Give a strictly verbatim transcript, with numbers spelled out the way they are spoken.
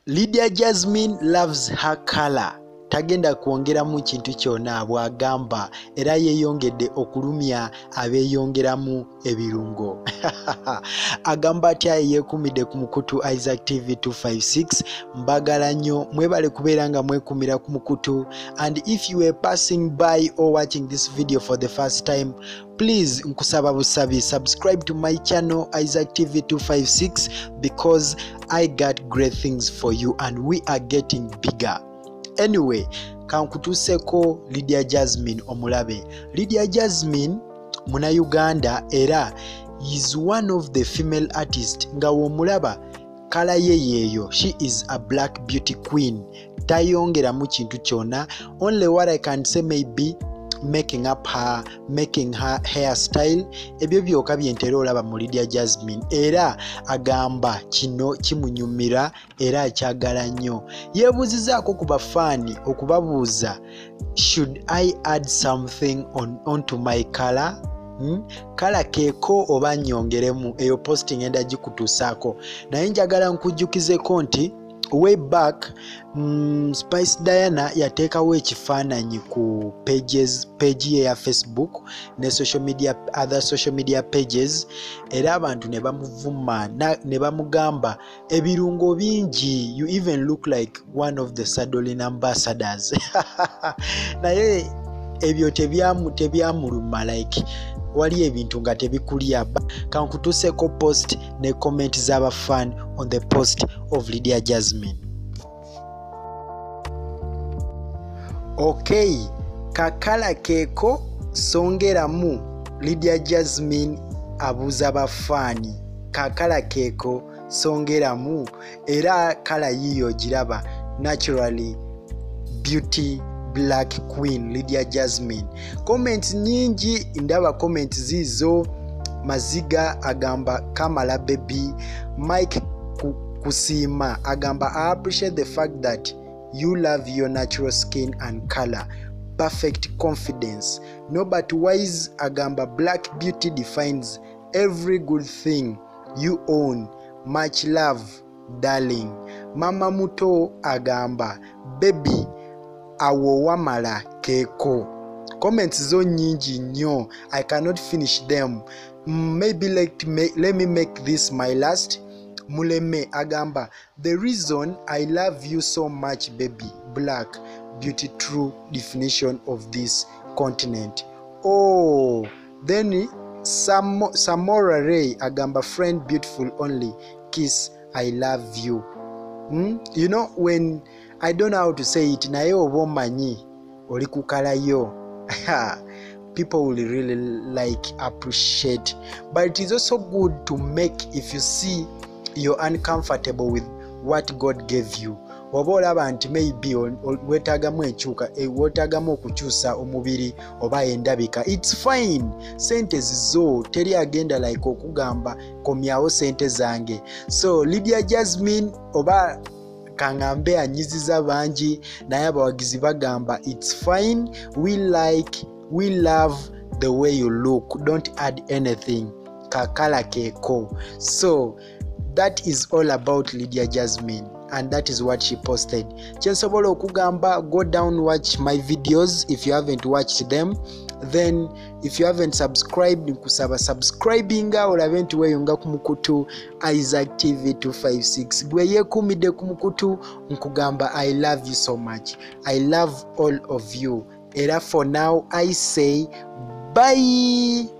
Lydia Jasmine loves her color. Tagenda kwongeramu kintu kyonna bw'agamba era yeeyongedde okulumya abeeyongeramu ebirungo. Agamba atya yeekumidde ku mukutu Isaac T V two fifty-six. Mbagala nnyo mwebale kubeera nga mwekumira ku mukutu, and if you were passing by or watching this video for the first time, please nkusaba busabi subscribe to my channel Isaac T V two fifty-six because I got great things for you and we are getting bigger. Anyway, kankutuseko Lydia Jasmine omulabe. Lydia Jasmine muna Uganda era is one of the female artists nga womulaba kala ye yeyo. She is a black beauty queen. Tayongera mu kintu kyonna. Only what I can say maybe making up her, making her hairstyle, ebyo byoka byentera olaba mu Lydia Jasmine era agamba kino kimunyumira era akyagala nnyo. Yeebuuzizaako ku bafaani okubabuuza, should I add something on, onto my color? Hmm? Kala keeko oba nnyongeremu? Eyo posting enda gikutuusaako, naye njagala nkujjukizeko nti way back mm, Spice Diana yateekawo ekifaananyi ku pages page ye ya Facebook ne social media other social media pages era abantu ne bamuvuma ne bamugamba ebirungo bingi, you even look like one of the Sadolin ambassadors. Naye ebyo tebyamu tebyamuluma like wali ebintu nga tebikulya. Kankutuseko post ne comment z'abafan on the post of Lydia Jasmine. Okay, kakala keeko songeramu. Lydia Jasmine abuuza bafani kakala keeko songeramu era kala yiyo giraba naturally beauty black queen Lydia Jasmine. Comments nyingi ndaba comments zizo. Maziga agamba Kamala baby. Mike Kusima agamba I appreciate the fact that you love your natural skin and color. Perfect confidence. Nobody Wise agamba black beauty defines every good thing you own. Much love darling. Mama Muto agamba baby awo wamala keeko. Comments zo nyingi nnyo, I cannot finish them. Maybe like make, let me make this my last. Muleme agamba the reason I love you so much baby black beauty true definition of this continent. Oh, then Sam Samora Ray agamba friend beautiful only kiss I love you. Hmm? You know when I don't know how to say it, naye oba omanyi oli kukalayo people will really like appreciate. But it is also good to make, if you see you're uncomfortable with what God gave you, oba olaba nti maybe wetagamu enkyuka wetagamu okukyusa omubiri oba endabika, it's fine. Sente zizo teri agenda like okugamba komyawo sente zange. So Lydia Jasmine oba kangambe anyiziza bangi naye abawagizi bagamba it's fine, we like we love the way you look, don't add anything, kakala keeko. So that is all about Lydia Jasmine and that is what she posted. Kyensobola okugamba, go down watch my videos if you haven't watched them. Then if you haven't subscribed, nkusaba subscribinga olabe nti weyonga ku mukutu Isaac T V two fifty-six. Gwe yeekumidde ku mukutu nkugamba I love you so much. I love all of you. Era for now I say bye.